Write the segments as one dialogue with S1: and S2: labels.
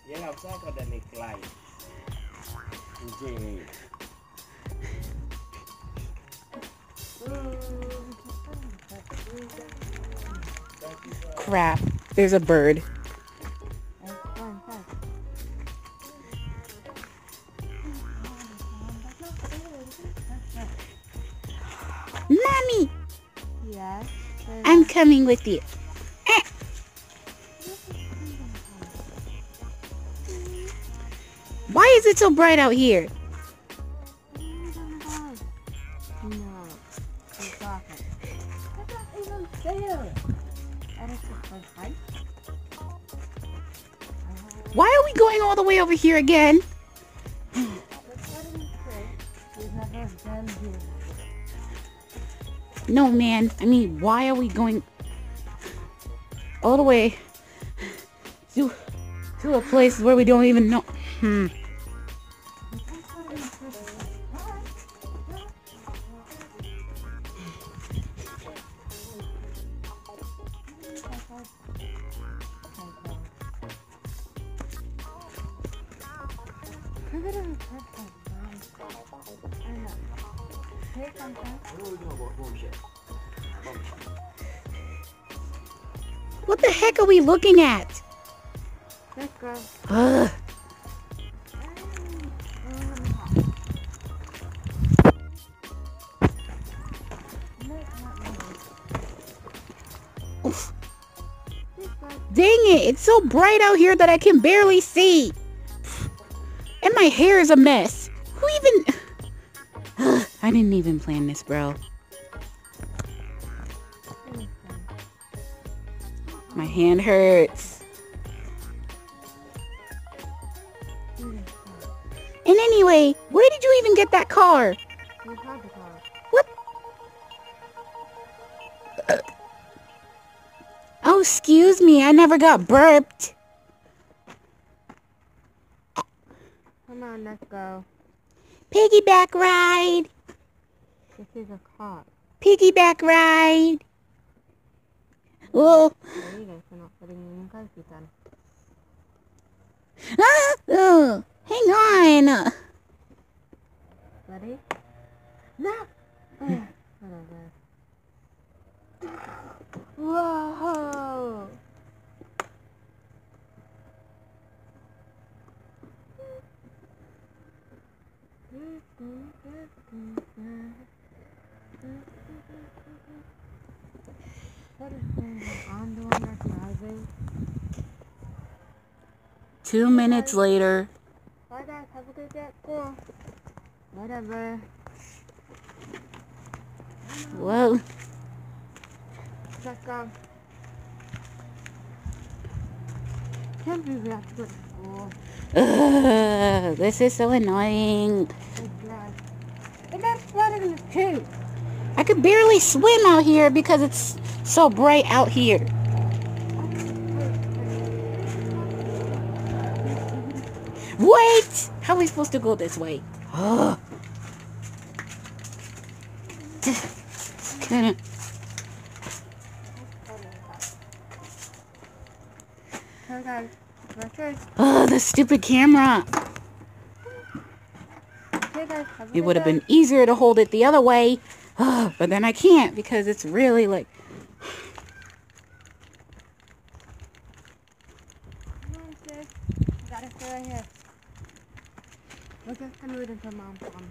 S1: Yang apa kau dah niklai? Jadi.
S2: Crap. There's a bird. Mommy!
S3: Yes.
S2: I'm coming with you. Why is it so bright out here?
S3: No. It's awful. I'm not even there. And it's just so high.
S2: Why are we going all the way over here again?
S3: We've never been here.
S2: No, man. I mean, why are we going all the way to a place where we don't even know? What the heck are we looking at?
S3: Let's go.
S2: Ugh. Oof. Dang it, it's so bright out here that I can barely see. And my hair is a mess. Who even... Ugh, I didn't even plan this, bro. My hand hurts. And anyway, where did you even get that car?
S3: We had the car.
S2: What? Oh, excuse me, I never got burped.
S3: Come on, let's go.
S2: Piggyback ride.
S3: This is a car.
S2: Piggyback ride. Whoa.
S3: Sorry guys for not putting in kaibigan.
S2: Ah, hang on.
S3: Ready? No! Whatever. Whoa! What is going on doing that driving?
S2: 2 minutes later.
S3: Bye guys, have a good day at school. Whatever.
S2: Whoa.
S3: Let's go. Can't believe we have to go to school.
S2: This is so annoying.
S3: And that's flooding too.
S2: I could barely swim out here because it's so bright out here. Wait! How are we supposed to go this way? Ugh.
S3: Hey guys, record.
S2: Oh, the stupid camera.
S3: Hey guys, have a
S2: It
S3: good
S2: would have
S3: day.
S2: been easier to hold it the other way. But then I can't because it's really like...
S3: Come on, sis. You gotta stay right here. We're just gonna wait until mom comes.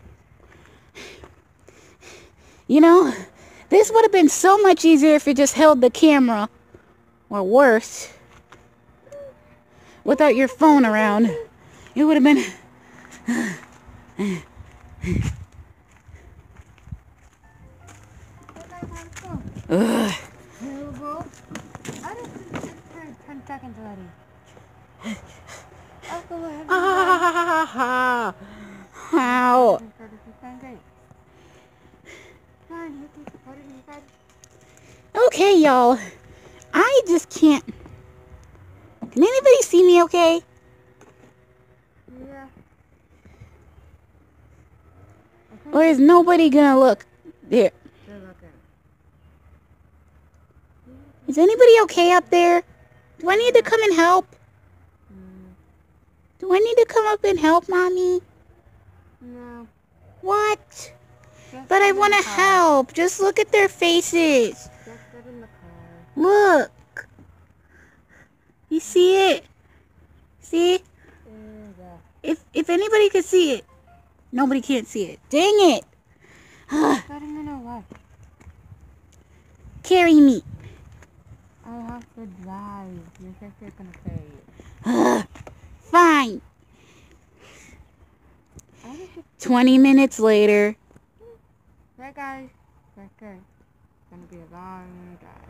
S2: You know, this would have been so much easier if you just held the camera. Or worse, without your phone around. It would have been...
S3: Hey guys, let's go.
S2: Ugh.
S3: Here we go. I don't think it's 10 seconds already. I'll go ahead and
S2: How? Okay, y'all. I just can't... Can anybody see me okay?
S3: Yeah.
S2: Or is nobody gonna look? There.
S3: They're looking.
S2: Is anybody okay up there? Do I need to come and help? Do I need to come up and help, Mommy?
S3: No.
S2: What?
S3: Just
S2: But
S3: get
S2: I
S3: in
S2: want
S3: the
S2: to
S3: car.
S2: help. Just look at their faces.
S3: Just get in the car.
S2: Look. You see it? See? If anybody could see it, nobody can't see it. Dang it.
S3: Get in or what?
S2: Carry me.
S3: I have to drive. Your sister's gonna carry you.
S2: Fine.
S3: I think it's
S2: 20 minutes later.
S3: right, guys. Right, good. It's gonna be a long drive.